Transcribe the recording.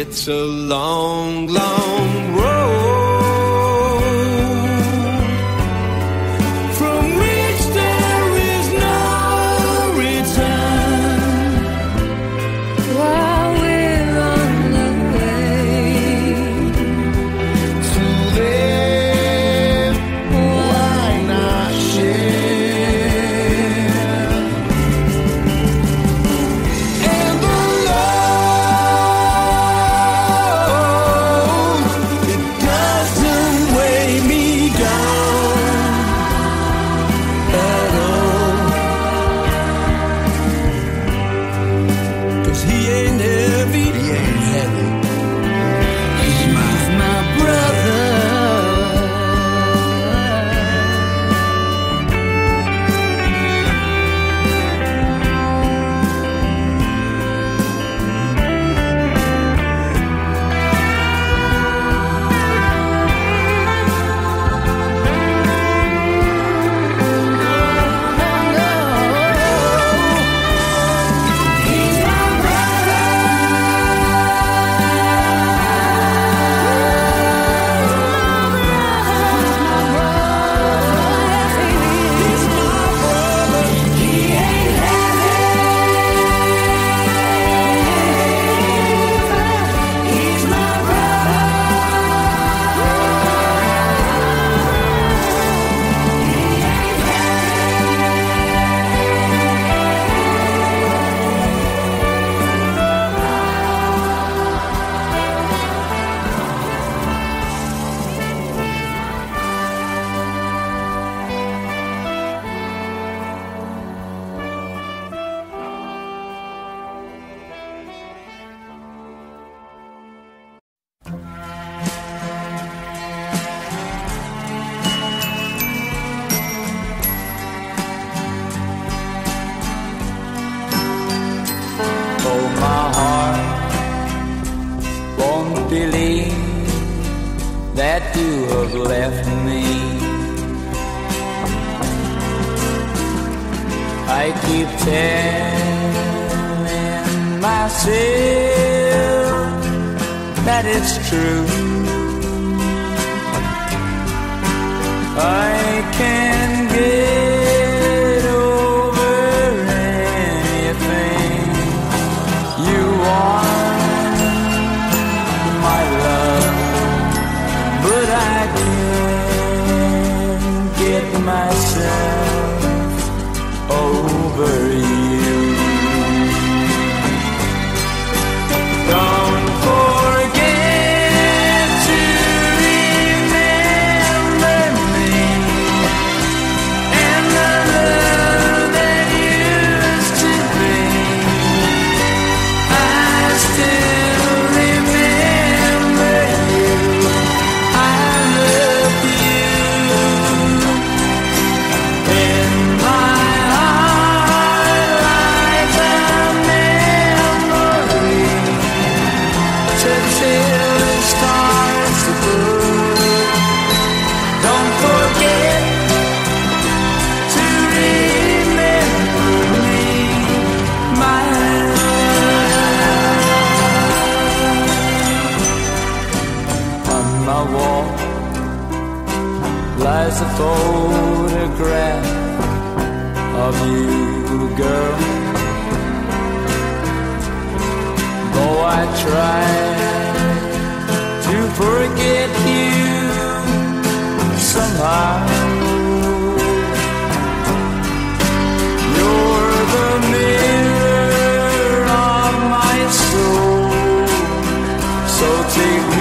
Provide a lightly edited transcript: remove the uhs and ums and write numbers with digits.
It's a long, long road from which there is no return. While we're on the way to live, why not share? And the load, it doesn't weigh me down at all. 'Cause he ain't heavy. He ain't heavy. He's my brother. Oh, my heart won't believe that you have left me. I keep telling myself that it's true. I can get over anything you want, my love, but I can't get myself over you. Don't forget to remember me and the love that used to be. I still remember you. I love you. In my heart lies a memory to till the stars above. Don't forget to remember me, my love. On my wall lies a photograph of you, girl. Though I try to forget you somehow, you're the mirror of my soul. So take me